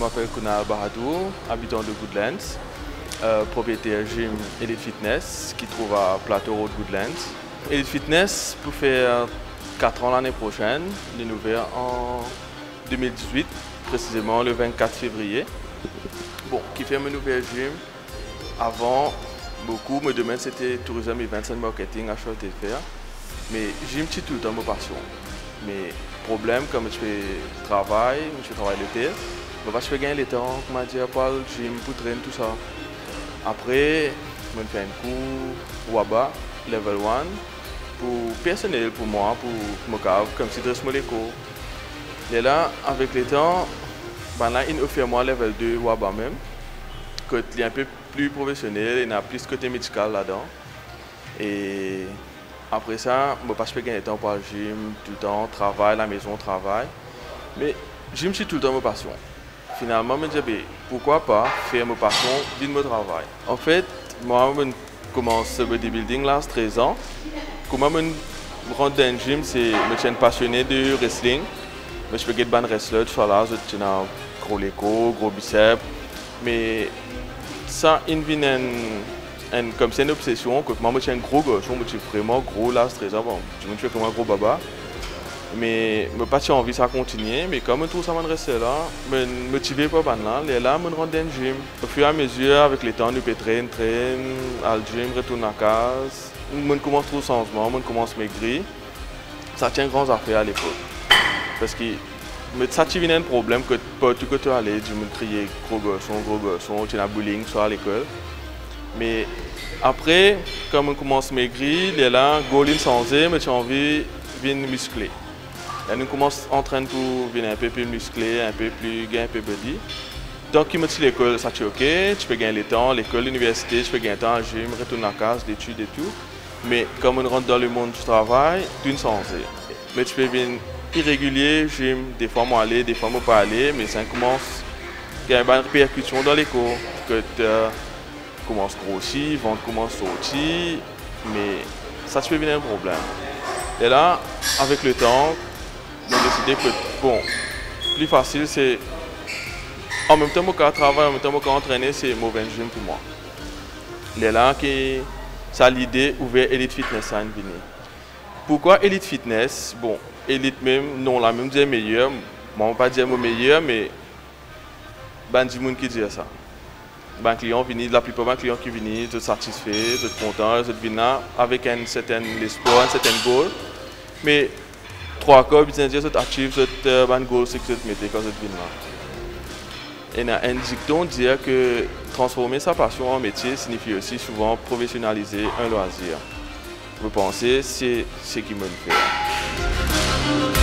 m'appelle Kunal Bahadur, habitant de Goodlands, propriétaire gym Elite Fitness qui trouve à Plateau Road Goodlands. Elite Fitness pour faire 4 ans l'année prochaine, il est ouvert en 2018, précisément le 24 février. Bon, qui fait mon nouvel gym. Avant, beaucoup, mon domaine c'était tourisme, events and marketing, achat et faire. Mais gym, c'est tout le temps ma passion. Mais problème, comme je fais travail l'été, je fais gagner le temps, comme je dis, pour le gym, pour traîner, tout ça. Après, je fais un cours WABA, level 1, pour personnel, pour moi, pour me cave, comme si je dresse les cours. Et là, avec le temps, ben là, il offre moi level 2 WABA même, que est un peu plus professionnel, il y a plus de côté médical là-dedans. Et après ça, je ne fais pas gagner le temps pour le gym, tout le temps, travail, la maison, travail. Mais gym, c'est tout le temps ma passion. Finalement, je me dis, pourquoi pas faire ma passion de mon travail. En fait, moi, je commence le bodybuilding là, à 13 ans. Comment je me rends dans le gym, c'est que je suis passionné de wrestling. Je fais des bonnes wrestlers, je suis gros léco, gros biceps. Mais ça, il vient comme c'est une obsession, que moi, je suis un gros gauche, je suis vraiment gros là, 13 ans. Bon, je suis vraiment un gros baba. Mais je n'ai pas envie de continuer, mais comme je trouve ça m'intéresse là, je me motive par là, et là, je me rends dans le gym. Au fur et à mesure, avec le temps, je peux traîner, à le gym, retourner à casa. Je commence tout changement, je commence à maigrir. Ça tient grand affaire à l'époque. Parce que ça devient un problème que partout que tu allais, tu me criais gros garçon, tu as bullying soit à l'école. Mais après, comme je commence à maigrir, et là, je suis changé, mais j'ai envie de muscler. Et nous commençons à entraîner pour venir un peu plus musclé, un peu plus gain, un peu body. Donc, il me dit l'école, ça c'est ok, tu peux gagner le temps, l'école, l'université, tu peux gagner le temps, je me retourne à la case, d'études et tout. Mais comme on rentre dans le monde du travail, tu ne changé. Mais tu peux venir irrégulier, gym, des fois moi aller, des fois moi pas aller, mais ça commence à avoir une répercussion dans les cours. Que tu commences à grossir, ventre commence à sortir, mais ça peut venir un problème. Et là, avec le temps, on a décidé que, bon, plus facile c'est, en même temps que travailler, en même temps que entraîner, c'est mauvais gym pour moi. Et là, ça a l'idée ouvert Elite Fitness à venir. Pourquoi Elite Fitness? Bon, Elite même, non, la même dire meilleur, moi on ne pas dire le meilleur, mais ben du monde qui dit ça. Ben client vient, la plupart des clients qui viennent, sont satisfaits, sont contents, sont viennent avec un certain espoir, un certain goal. Mais 3 quarts, ils disent qu'ils achievent ce goal que vous mettez quand vous venez là. Et il y a un dicton dit que transformer sa passion en métier signifie aussi souvent professionnaliser un loisir. Vous pensez, c'est ce qui me fait.